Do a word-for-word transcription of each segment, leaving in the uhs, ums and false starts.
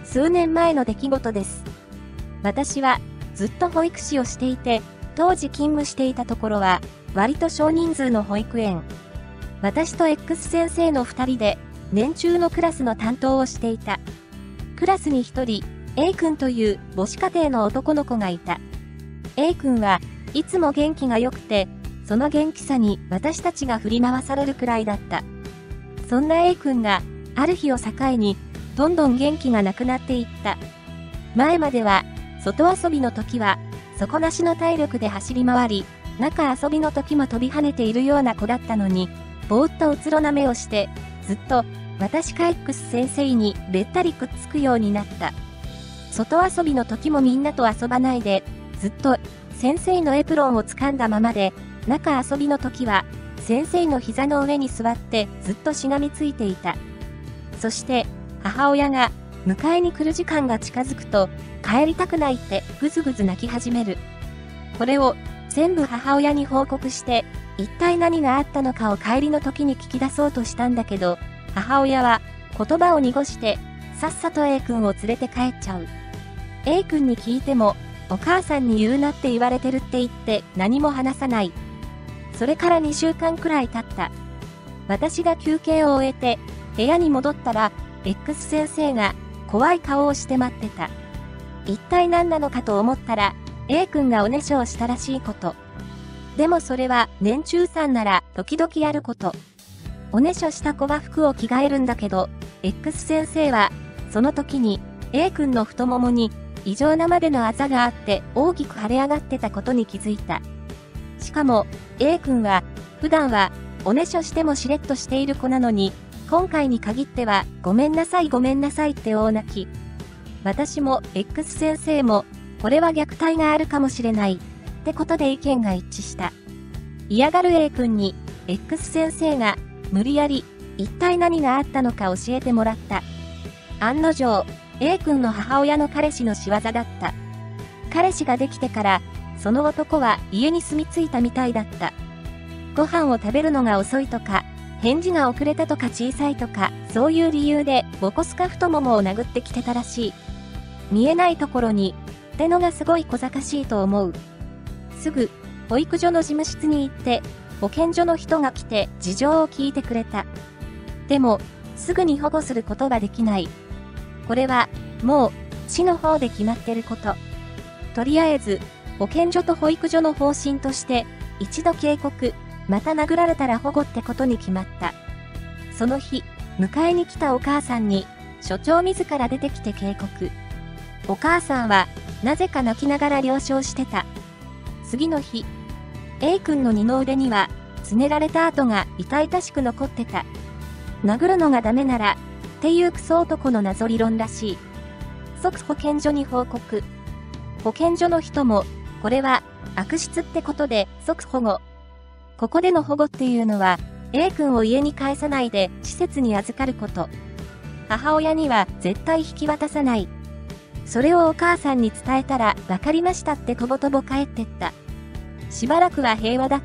数年前の出来事です。私はずっと保育士をしていて、当時勤務していたところは割と少人数の保育園。私と X 先生のふたりで年中のクラスの担当をしていた。クラスにひとり A 君という母子家庭の男の子がいた。A 君はいつも元気が良くて、その元気さに私たちが振り回されるくらいだった。そんな A 君がある日を境にどんどん元気がなくなっていった。前までは外遊びの時は底なしの体力で走り回り、中遊びの時も飛び跳ねているような子だったのに、ぼーっとうつろな目をして、ずっと私か X 先生にべったりくっつくようになった。外遊びの時もみんなと遊ばないで、ずっと先生のエプロンを掴んだままで、中遊びの時は先生の膝の上に座ってずっとしがみついていた。そして母親が迎えに来る時間が近づくと、帰りたくないってぐずぐず泣き始める。これを全部母親に報告して、一体何があったのかを帰りの時に聞き出そうとしたんだけど、母親は言葉を濁して、さっさと A 君を連れて帰っちゃう。A 君に聞いても、お母さんに言うなって言われてるって言って何も話さない。それからにしゅうかんくらい経った。私が休憩を終えて部屋に戻ったら X 先生が怖い顔をして待ってた。一体何なのかと思ったら A 君がおねしょをしたらしいこと。でもそれは年中さんなら時々やること。おねしょした子は服を着替えるんだけど X 先生はその時に A 君の太ももに異常なまでのあざがあって大きく腫れ上がってたことに気づいた。しかも A 君は普段はおねしょしてもしれっとしている子なのに、今回に限ってはごめんなさいごめんなさいって大泣き。私も X 先生もこれは虐待があるかもしれないってことで意見が一致した。嫌がる A 君に X 先生が無理やり一体何があったのか教えてもらった。案の定A 君の母親の彼氏の仕業だった。彼氏ができてから、その男は家に住み着いたみたいだった。ご飯を食べるのが遅いとか、返事が遅れたとか小さいとか、そういう理由でボコスカ太ももを殴ってきてたらしい。見えないところに、ってのがすごい小賢しいと思う。すぐ、保育所の事務室に行って、保健所の人が来て事情を聞いてくれた。でも、すぐに保護することができない。これは、もう、市の方で決まってること。とりあえず、保健所と保育所の方針として、一度警告、また殴られたら保護ってことに決まった。その日、迎えに来たお母さんに、所長自ら出てきて警告。お母さんは、なぜか泣きながら了承してた。次の日、A 君の二の腕には、つねられた跡が痛々しく残ってた。殴るのがダメなら、っていうクソ男の謎理論らしい。即保健所に報告。保健所の人も、これは悪質ってことで即保護。ここでの保護っていうのは、A 君を家に帰さないで施設に預かること。母親には絶対引き渡さない。それをお母さんに伝えたら、わかりましたってとぼとぼ帰ってった。しばらくは平和だった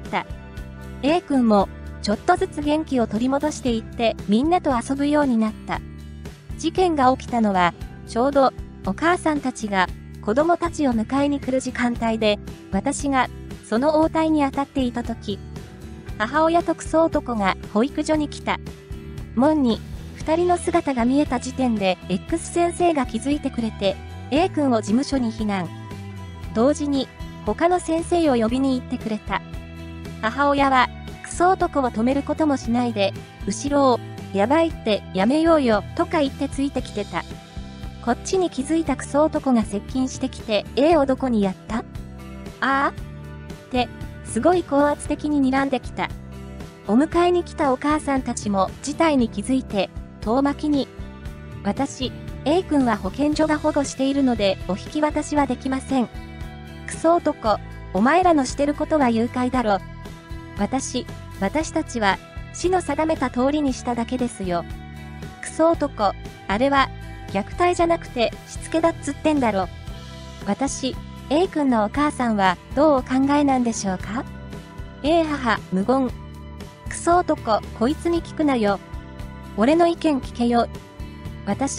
。A 君も、ちょっとずつ元気を取り戻していってみんなと遊ぶようになった。事件が起きたのは、ちょうどお母さんたちが子供たちを迎えに来る時間帯で、私がその応対に当たっていた時、母親とクソ男が保育所に来た。門に二人の姿が見えた時点で X 先生が気づいてくれて、A 君を事務所に避難。同時に他の先生を呼びに行ってくれた。母親は、クソ男を止めることもしないで、後ろを、やばいってやめようよとか言ってついてきてた。こっちに気づいたクソ男が接近してきて、A をどこにやった?ああ?って、すごい高圧的に睨んできた。お迎えに来たお母さんたちも事態に気づいて、遠巻きに。私、A 君は保健所が保護しているのでお引き渡しはできません。クソ男、お前らのしてることは誘拐だろ。私、私たちは、市の定めた通りにしただけですよ。クソ男、あれは、虐待じゃなくて、しつけだっつってんだろ。私、A 君のお母さんは、どうお考えなんでしょうか?ええ母、無言。クソ男、こいつに聞くなよ。俺の意見聞けよ。私、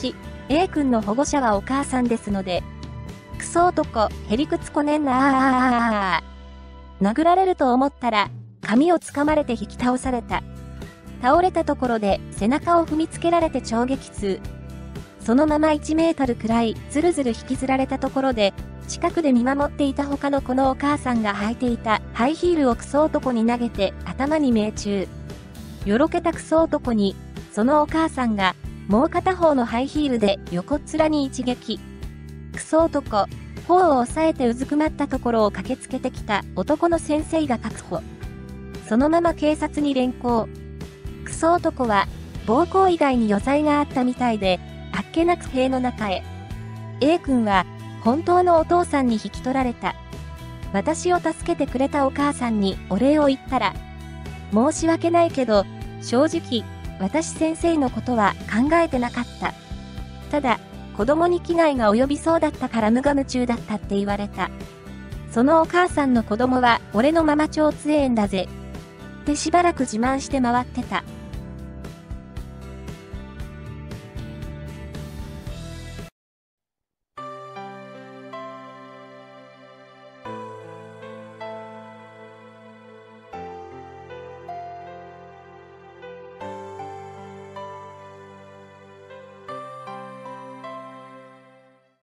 A 君の保護者はお母さんですので、クソ男、へりくつこねんなー。殴られると思ったら、髪を掴まれて引き倒された。倒れたところで背中を踏みつけられて超激痛。そのままいちメートルくらいずるずる引きずられたところで、近くで見守っていた他の子のお母さんが履いていたハイヒールをクソ男に投げて頭に命中。よろけたクソ男に、そのお母さんがもう片方のハイヒールで横っ面に一撃。クソ男、頬を押さえてうずくまったところを駆けつけてきた男の先生が確保。そのまま警察に連行。クソ男は暴行以外に余罪があったみたいで、あっけなく塀の中へ。A 君は本当のお父さんに引き取られた。私を助けてくれたお母さんにお礼を言ったら、申し訳ないけど、正直、私先生のことは考えてなかった。ただ、子供に危害が及びそうだったから無我夢中だったって言われた。そのお母さんの子供は俺のママ超強えんだぜ。ってしばらく自慢して回ってた。